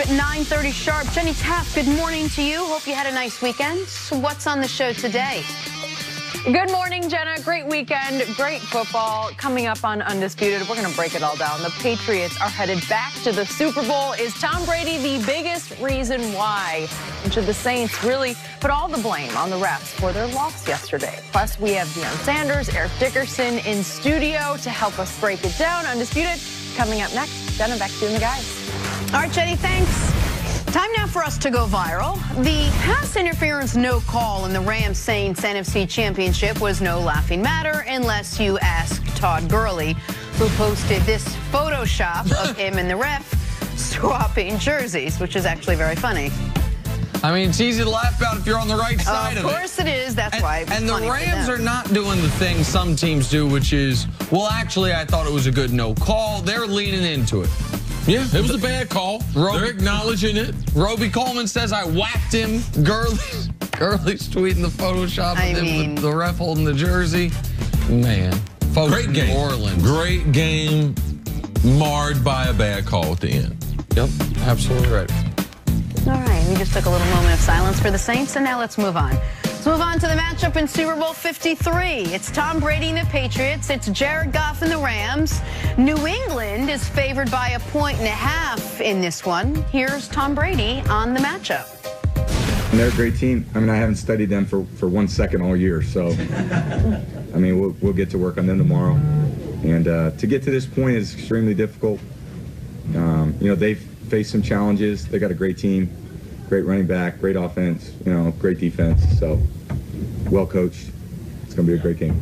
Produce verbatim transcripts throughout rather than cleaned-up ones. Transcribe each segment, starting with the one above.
at nine thirty sharp. Jenny Taft, good morning to you. Hope you had a nice weekend. What's on the show today? Good morning, Jenna. Great weekend, great football coming up on Undisputed. We're going to break it all down. The Patriots are headed back to the Super Bowl. Is Tom Brady the biggest reason why? And should the Saints really put all the blame on the refs for their loss yesterday? Plus, we have Deion Sanders, Eric Dickerson in studio to help us break it down. Undisputed coming up next. Jenna, back to you and the guys. All right, Jenny, thanks. Time now for us to go viral. The pass interference no call in the Rams-Saints N F C Championship was no laughing matter unless you ask Todd Gurley, who posted this Photoshop of him and the ref swapping jerseys, which is actually very funny. I mean, it's easy to laugh about if you're on the right side of it. Of course it is. That's and, why it was And the funny Rams are not doing the thing some teams do, which is, well, actually, I thought it was a good no call. They're leaning into it. Yeah, it was a bad call. Roby, They're acknowledging it. Roby Coleman says I whacked him. Gurley's, Gurley's tweeting the Photoshop I of him, mean, the, the ref holding the jersey. Man, folks Great game. New Orleans. Great game, marred by a bad call at the end. Yep, absolutely right. All right, we just took a little moment of silence for the Saints, and now let's move on. Let's move on to the matchup in Super Bowl fifty-three. It's Tom Brady and the Patriots. It's Jared Goff and the Rams. New England is favored by a point and a half in this one. Here's Tom Brady on the matchup. And they're a great team. I mean, I haven't studied them for, for one second all year, so I mean, we'll, we'll get to work on them tomorrow. And uh, to get to this point is extremely difficult. Um, you know, they've faced some challenges. They got a great team, great running back, great offense, you know, great defense. So, well coached. It's going to be a great game.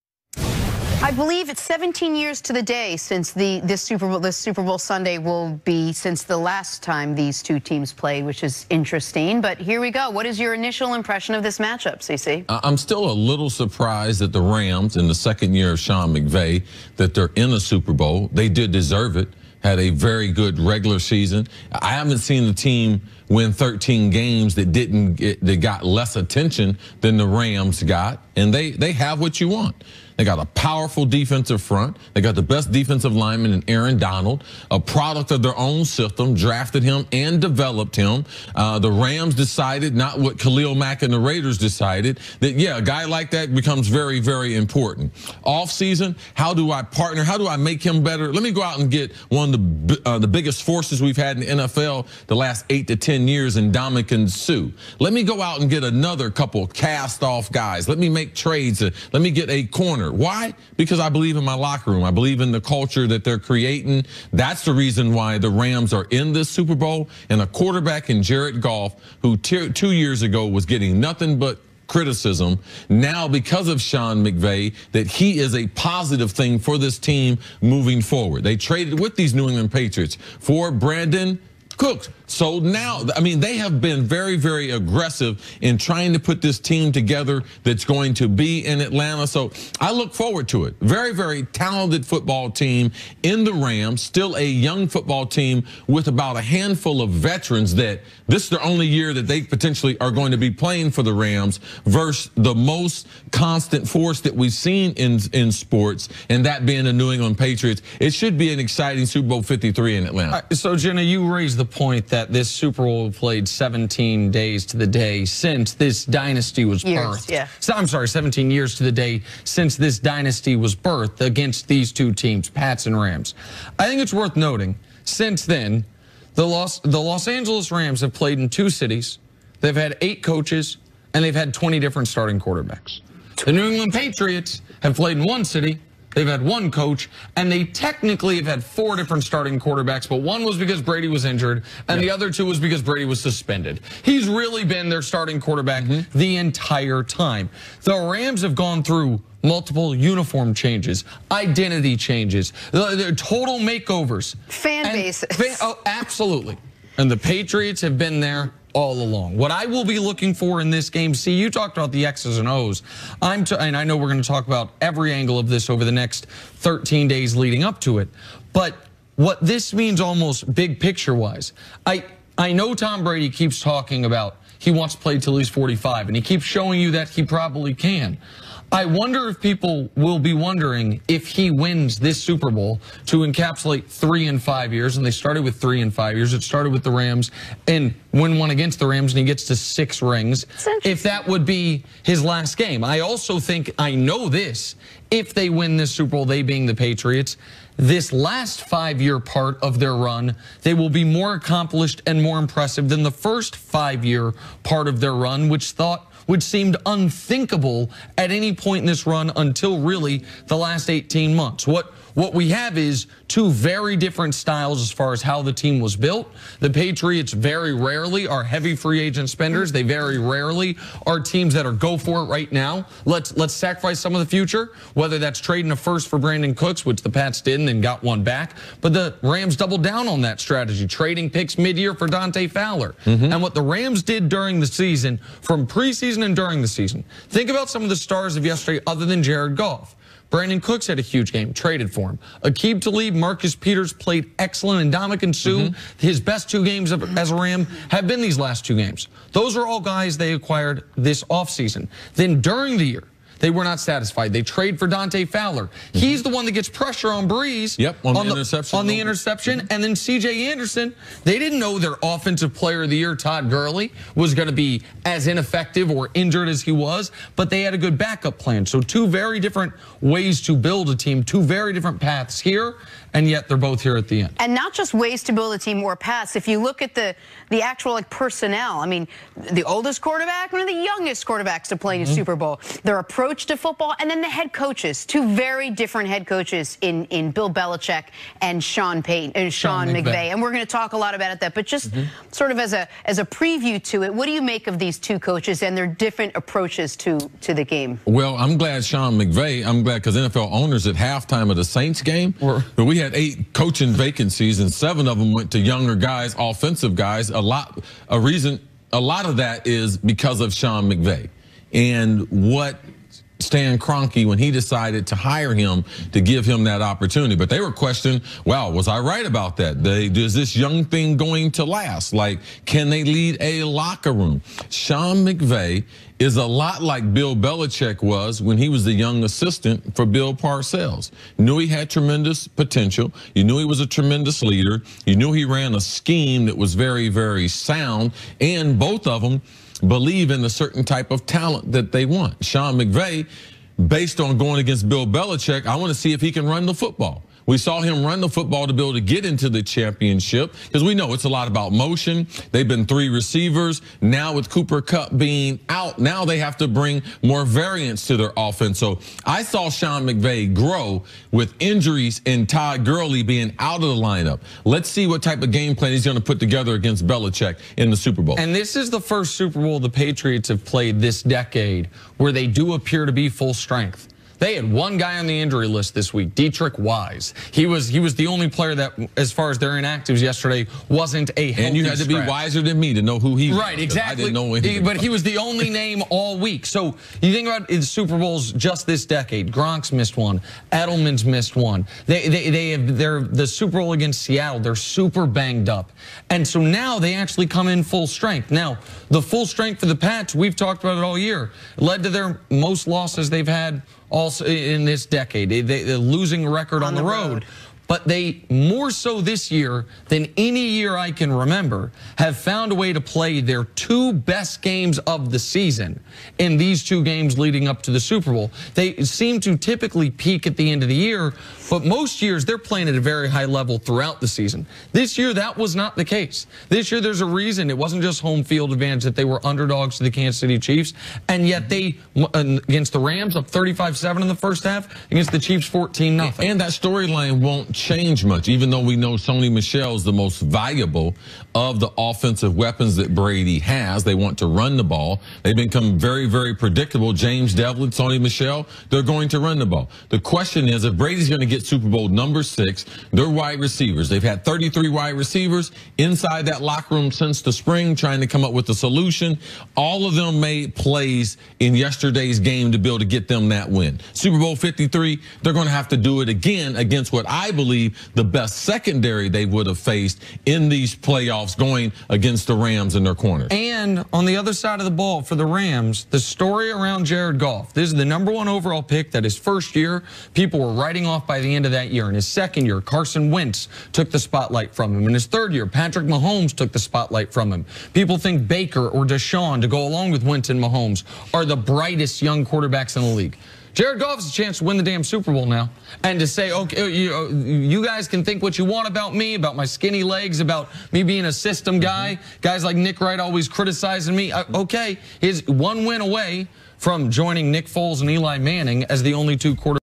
I believe it's seventeen years to the day since the this Super Bowl this Super Bowl Sunday will be since the last time these two teams played, which is interesting. But here we go. What is your initial impression of this matchup, C C? I'm still a little surprised that the Rams, in the second year of Sean McVay, that they're in a Super Bowl. They did deserve it. Had a very good regular season. I haven't seen the team win thirteen games that didn't get, that got less attention than the Rams got, and they they have what you want. They got a powerful defensive front. They got the best defensive lineman in Aaron Donald, a product of their own system, drafted him and developed him. Uh, the Rams decided, not what Khalil Mack and the Raiders decided, that, yeah, a guy like that becomes very, very important. Off-season, how do I partner? How do I make him better? Let me go out and get one of the, uh, the biggest forces we've had in the N F L the last eight to ten years in Ndamukong Suh. Let me go out and get another couple cast-off guys. Let me make trades. Uh, let me get a corner. Why? Because I believe in my locker room. I believe in the culture that they're creating. That's the reason why the Rams are in this Super Bowl. And a quarterback in Jared Goff, who two years ago was getting nothing but criticism, now because of Sean McVay, that he is a positive thing for this team moving forward. They traded with these New England Patriots for Brandon Cooks. So now, I mean, they have been very, very aggressive in trying to put this team together that's going to be in Atlanta. So I look forward to it. Very, very talented football team in the Rams, still a young football team with about a handful of veterans that this is the only year that they potentially are going to be playing for the Rams versus the most constant force that we've seen in, in sports, and that being the New England Patriots. It should be an exciting Super Bowl fifty-three in Atlanta. Right, so, Jenna, you raised the point that this Super Bowl played seventeen days to the day since this dynasty was years, birthed. Yeah. So, I'm sorry, seventeen years to the day since this dynasty was birthed against these two teams, Pats and Rams. I think it's worth noting, since then, the Los, the Los Angeles Rams have played in two cities. They've had eight coaches, and they've had twenty different starting quarterbacks. The New England Patriots have played in one city. They've had one coach, and they technically have had four different starting quarterbacks, but one was because Brady was injured, and yep. the other two was because Brady was suspended. He's really been their starting quarterback mm-hmm. the entire time. The Rams have gone through multiple uniform changes, identity changes, the total makeovers. Fan bases. Fan, oh, absolutely. And the Patriots have been there all along. What I will be looking for in this game, see, you talked about the X's and O's. I'm t and I know we're going to talk about every angle of this over the next thirteen days leading up to it. But what this means almost big picture-wise, I, I know Tom Brady keeps talking about he wants to play till he's forty-five, and he keeps showing you that he probably can. I wonder if people will be wondering if he wins this Super Bowl to encapsulate three in five years, and they started with three in five years. It started with the Rams and win one against the Rams, and he gets to six rings. If that would be his last game. I also think, I know this, if they win this Super Bowl, they being the Patriots, this last five-year part of their run, they will be more accomplished and more impressive than the first five-year part of their run, which thought which seemed unthinkable at any point in this run until really the last eighteen months. What what we have is two very different styles as far as how the team was built. The Patriots very rarely are heavy free agent spenders. They very rarely are teams that are go for it right now. Let's let's sacrifice some of the future, whether that's trading a first for Brandon Cooks, which the Pats did and then got one back. But the Rams doubled down on that strategy, trading picks mid-year for Dante Fowler. Mm-hmm. And what the Rams did during the season, from preseason and during the season, think about some of the stars of yesterday other than Jared Goff. Brandon Cooks had a huge game, traded for him. Aqib Talib, Marcus Peters played excellent, and Ndamukong Suh, mm-hmm. his best two games as a Ram have been these last two games. Those are all guys they acquired this offseason. Then during the year, they were not satisfied. They trade for Dante Fowler. Mm-hmm. He's the one that gets pressure on Breeze. Yep, on, on the, the interception. On the interception. Mm-hmm. And then C J Anderson, they didn't know their offensive player of the year, Todd Gurley, was going to be as ineffective or injured as he was, but they had a good backup plan. So two very different ways to build a team, two very different paths here, and yet they're both here at the end. And not just ways to build a team or paths. If you look at the, the actual like personnel, I mean, the oldest quarterback, one of the youngest quarterbacks to play in mm-hmm. a Super Bowl, their approach to football, and then the head coaches, two very different head coaches in, in Bill Belichick and Sean Payton and Sean, Sean McVay. McVay. And we're going to talk a lot about that, but just mm-hmm. sort of as a as a preview to it, what do you make of these two coaches and their different approaches to to the game? Well, I'm glad Sean McVay, I'm glad because N F L owners at halftime of the Saints game, but we had eight coaching vacancies and seven of them went to younger guys, offensive guys. A lot, a reason, a lot of that is because of Sean McVay and what Stan Kroenke, when he decided to hire him to give him that opportunity. But they were questioning, wow, was I right about that? They, is this young thing going to last? Like, can they lead a locker room? Sean McVay is a lot like Bill Belichick was when he was the young assistant for Bill Parcells. You knew he had tremendous potential. You knew he was a tremendous leader. You knew he ran a scheme that was very, very sound. And both of them believe in a certain type of talent that they want. Sean McVay, based on going against Bill Belichick, I want to see if he can run the football. We saw him run the football to be able to get into the championship because we know it's a lot about motion. They've been three receivers. Now with Cooper Kupp being out, now they have to bring more variance to their offense. So I saw Sean McVay grow with injuries and Todd Gurley being out of the lineup. Let's see what type of game plan he's going to put together against Belichick in the Super Bowl. And this is the first Super Bowl the Patriots have played this decade where they do appear to be full strength. They had one guy on the injury list this week, Dietrich Wise. He was he was the only player that, as far as their inactives yesterday, wasn't a healthy And you had to scratch. be wiser than me to know who he was. Right, exactly. I didn't know anything. He, but he was the only name all week. So you think about the Super Bowls just this decade. Gronk's missed one. Edelman's missed one. They they they have they're the Super Bowl against Seattle. They're super banged up, and so now they actually come in full strength. Now the full strength for the Pats, we've talked about it all year, led to their most losses they've had also in this decade. They, they, they're losing record on, on the, the road. road. But they, more so this year than any year I can remember, have found a way to play their two best games of the season in these two games leading up to the Super Bowl. They seem to typically peak at the end of the year, but most years they're playing at a very high level throughout the season. This year, that was not the case. This year, there's a reason. It wasn't just home field advantage that they were underdogs to the Kansas City Chiefs, and yet they, against the Rams, up thirty-five seven in the first half, against the Chiefs, fourteen nothing. And that storyline won't change much, even though we know Sony Michel is the most valuable of the offensive weapons that Brady has. They want to run the ball. They've become very, very predictable. James Devlin, Sony Michel, they're going to run the ball. The question is, if Brady's going to get Super Bowl number six, they're wide receivers. They've had thirty-three wide receivers inside that locker room since the spring, trying to come up with a solution. All of them made plays in yesterday's game to be able to get them that win. Super Bowl fifty-three, they're going to have to do it again against what I believe believe, the best secondary they would have faced in these playoffs going against the Rams in their corners. And on the other side of the ball for the Rams, the story around Jared Goff. This is the number one overall pick that his first year, people were writing off by the end of that year. In his second year, Carson Wentz took the spotlight from him. In his third year, Patrick Mahomes took the spotlight from him. People think Baker or Deshaun, to go along with Wentz and Mahomes, are the brightest young quarterbacks in the league. Jared Goff has a chance to win the damn Super Bowl now. And to say, okay, you, you guys can think what you want about me, about my skinny legs, about me being a system guy. Mm-hmm. Guys like Nick Wright always criticizing me. Uh, okay, he's one win away from joining Nick Foles and Eli Manning as the only two quarterbacks